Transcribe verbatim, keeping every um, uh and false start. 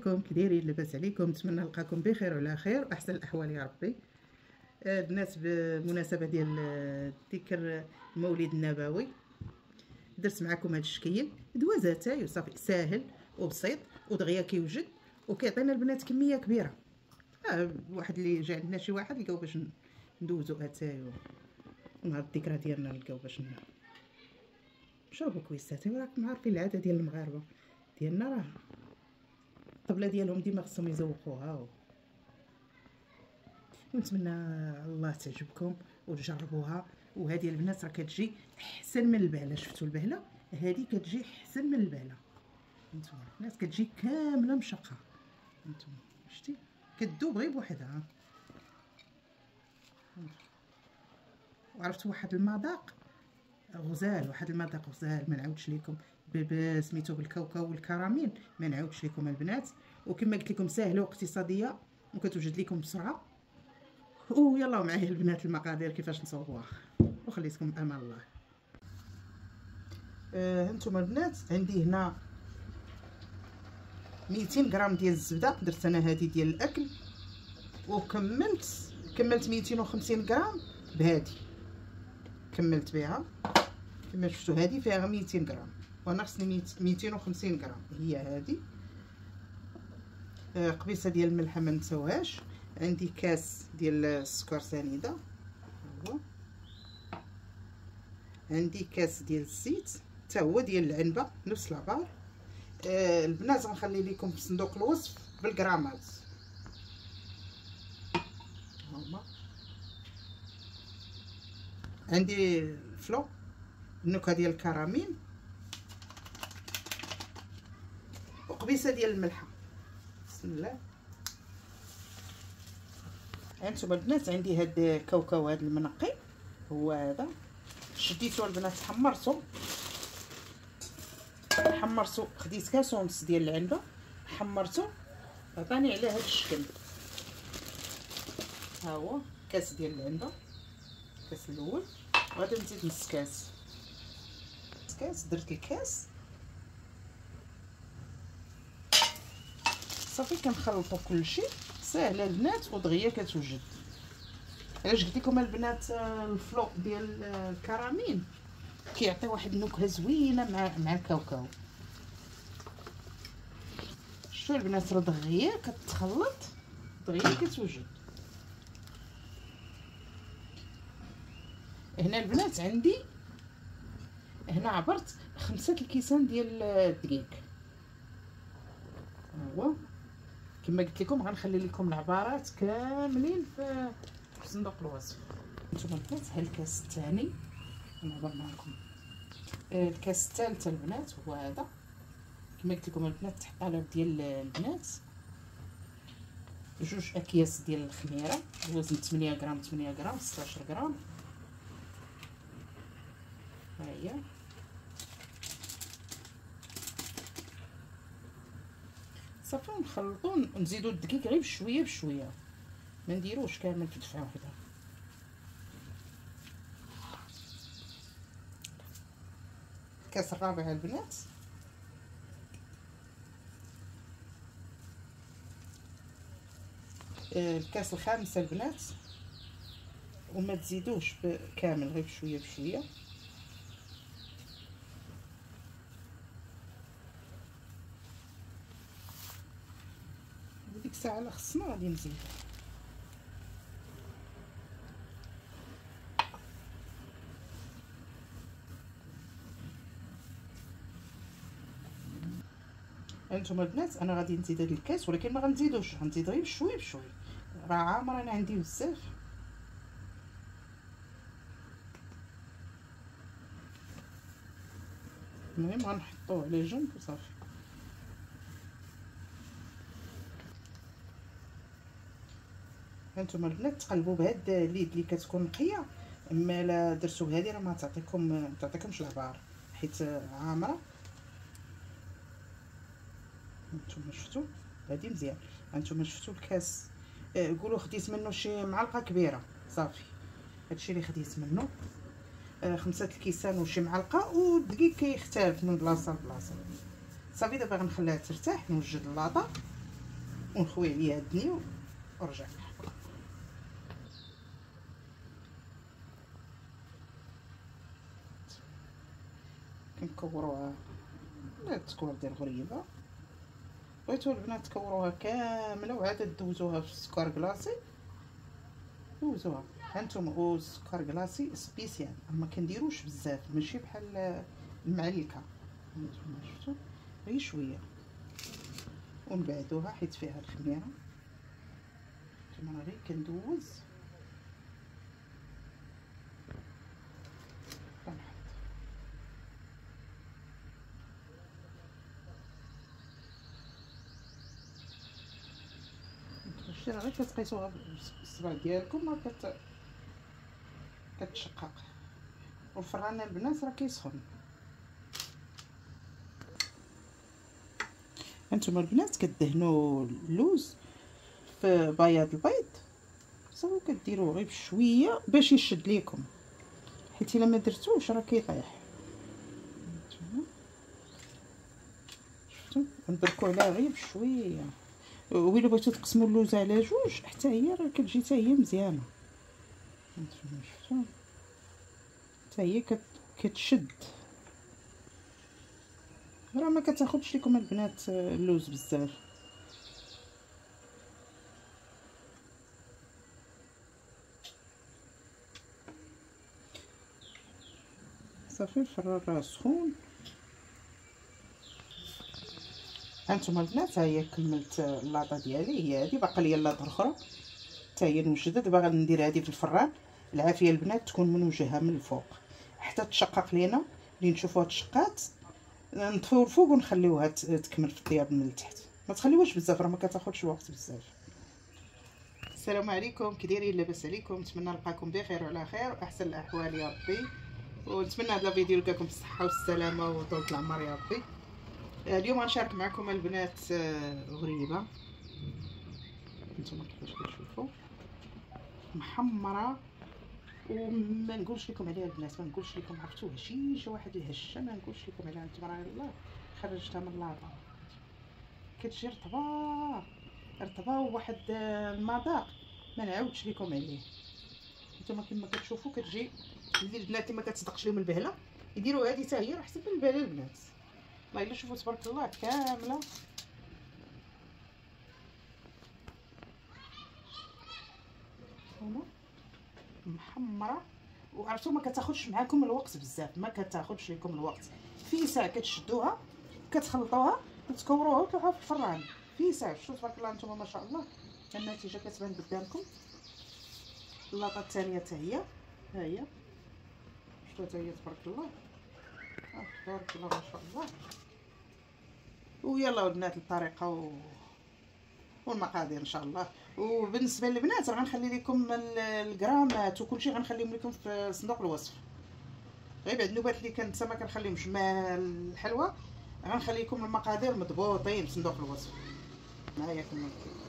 راكم كي دايرين؟ لاباس عليكم؟ نتمنى نلقاكم بخير وعلى خير واحسن الاحوال يا ربي. آه البنات بمناسبه ديال ذكر المولد النبوي درت معكم هذا الشكل دوازاتاي وصافي، ساهل وبسيط ودغيا كيوجد وكيعطينا البنات كميه كبيره. آه واحد اللي جا عندنا شي واحد لقاو باش ندوزو اتاي ونهار الذكرى ديالنا لقاو باش نشربوا كويسات. راكم عارفين العاده ديال المغاربه ديالنا، راه الطبله ديالهم ديما خصهم يزوقوها و... ونتمنى الله تعجبكم وتجربوها. وهذه البنات راه كتجي احسن من البهله. شفتوا البهله هذه كتجي احسن من البهله. نتوما الناس كتجي كامله مشقه، نتوما شتي كتذوب غير بوحدها. وعرفت واحد المذاق غزال، واحد المذاق غزال ما نعاودش لكم، سميتو بالكاوكاو والكراميل ما نعاودش لكم البنات. وكما قلت لكم ساهله واقتصاديه وكتوجد لكم بسرعه. ويلا معايا البنات المقادير كيفاش نصوبوها وخليتكم بامان الله. آه هانتوما البنات عندي هنا ميتين غرام ديال الزبده، درت انا هذه ديال الاكل وكملت كملت ميتين وخمسين غرام بهذه، كملت بها كما شفتوا. هذه فيها ميتين غرام وانا خصني ميتين وخمسين غرام هي هذه. آه قبيصه ديال الملح ما نساوهاش. عندي كاس ديال السكر سنيده، عندي كاس ديال الزيت حتى هو ديال العنبه نفس العبار. آه البنات غنخلي لكم في صندوق الوصف بالغرامات. هما عندي الفلو النكهه ديال الكراميل وقبيصه ديال الملحه. بسم الله. هانتوما البنات عندي هاد الكاوكاو هذا المنقي هو هذا، شديتو البنات حمرتو حمرتو خديت كاس ونص ديال العنبه حمرتو عطاني على هذا الشكل. ها هو كاس ديال العنبه، الكاس الاول، وغادي نزيد نص كاس نص كاس. درت الكاس صافي كنخلطوا كلشي. ساهله البنات ودغيا كتوجد. علاش قلت لكم البنات الفلو ديال الكراميل كيعطي واحد النكهه زوينه مع مع الكاوكاو. شفتوا البنات راه دغيا كتخلط دغيا كتوجد. هنا البنات عندي هنا عبرت خمسة الكيسان ديال الدقيق. هو كما قلت لكم غنخلي لكم العبارات كاملين في صندوق الوصف. نتوما البنات ها الكاس الثاني نعبر معكم. الكاس الثالث البنات هو هذا كما قلت لكم البنات تحط على ديال البنات جوج اكياس ديال الخميره بوزن ثمانية غرام ثمانية غرام ستطاش غرام. ها هي صافي نخلطو ونزيدو الدقيق غير بشويه بشويه، ما نديروش كامل في دفعه وحده. الكاس الرابع البنات الكاس الخامس البنات، وما تزيدوش كامل غير بشويه بشويه. ديك الساعه لا خصنا غادي نزيد. هانتوما البنات انا غادي نزيد هاد الكاس ولكن ما غنزيدوش، غنزيد غير بشويه بشويه، راه عامر انا عندي بزاف. المهم غنحطوه على جنب وصافي. هانتوما البنات تقلبوا بهاد اليد اللي كتكون نقيه، اما لا درتو بهادي راه ما تعطيكم ما تعطيكمش العبار حيت عامره. هانتوما شفتوا هادي مزيان. هانتوما شفتوا الكاس آه قولوا خديت منه شي معلقه كبيره صافي. هادشي اللي خديت منه آه خمسة الكيسان وشي معلقه. والدقيق كيختلف من بلاصه لبلاصه. صافي دابا غنخليها ترتاح، نوجد اللاطه ونخوي عليها الدنيا ورجع. كنكوروها التكوير ديال الغريبه. بغيتو البنات تكوروها كامله وعاد دوزوها في السكر كلاصي، دوزوها هانتوما. هو السكر كلاصي سبيسيال، ما كنديروش بزاف، ماشي بحال المعلكه. هانتوما شفتو غير شويه ونبعدوها حيت فيها الخميره. هانتوما غير كندوز شتي راه غير كتقيسوها بالصبع ديالكم راه كت كتشقق. والفران البنات راه كيسخن. هانتوما البنات كدهنوا اللوز في بياض البيض صافي، كديروه غير بشويه باش يشد ليكم، حيت الا ما درتوش راه كيطيح. شفتوا نبركو عليها غير بشويه. وإلا بغيتو تقسموا اللوز على جوج حتى هي راه كتجي حتى هي مزيانه. هانتوما شفتوا حتى هي كت... كتشد، راه ما كتاخذش لكم البنات اللوز بزاف. صافي الفران راه سخون. هانتوما البنات ها هي كملت اللاطه ديالي، هي هذه باقا ليا اللاطه الاخرى حتى هي نوجدها. دابا غندير هذه في الفران. العافيه البنات تكون منوجهه من الفوق حتى تشقق لينا، اللي نشوفوها تشقات نطفيو الفوق ونخليوها تكمل في الطياب من التحت. ما تخليوهاش بزاف راه ما كتاخذش وقت بزاف. السلام عليكم، كي دايرين؟ لاباس عليكم؟ نتمنى نلقاكم بخير وعلى خير واحسن الاحوال يا ربي، ونتمنى هذا الفيديو يلقاكم بالصحه والسلامه وطول العمر يا ربي. اليوم غنشارك معكم البنات غريبه. نتوما كيفاش كتشوفوا محمره، وما نقولش لكم عليها البنات، ما نقولش لكم عرفتوها شي جا واحد الهشه، ما نقولش لكم عليها. نتوما راه الله خرجتها من اللاطه كتجي رطبه رطبه وواحد المذاق ما نعاودش لكم عليه. نتوما كما كتشوفوا كتجي اللي البنات اللي ما كتصدقش لهم البهله يديروا هذه حتى هي راه حسب البهله البنات. والله الا شوفوا تبارك الله كامله. هنا محمره، وعرفتوا ما كتاخذش معاكم الوقت بزاف، ما كتاخذش لكم الوقت. في ساعه كتشدوها كتخلطوها وتكوروها وتلوحوها في الفران في ساعه. شوفوا تبارك الله نتوما ما شاء الله النتيجه كتبان قدامكم. اللاطه الثانيه حتى هي ها هي، شفتوا حتى هي تبارك الله تبارك الله ما شاء الله. ويلا البنات الطريقه و... والمقادير ان شاء الله. وبالنسبه للبنات راه غنخلي لكم الغرامات وكلشي غنخليهم لكم في صندوق الوصف. غير بعد النوبات اللي كانت ما كنخليهمش مع الحلوى غنخلي لكم المقادير مضبوطين في صندوق الوصف. معايا كما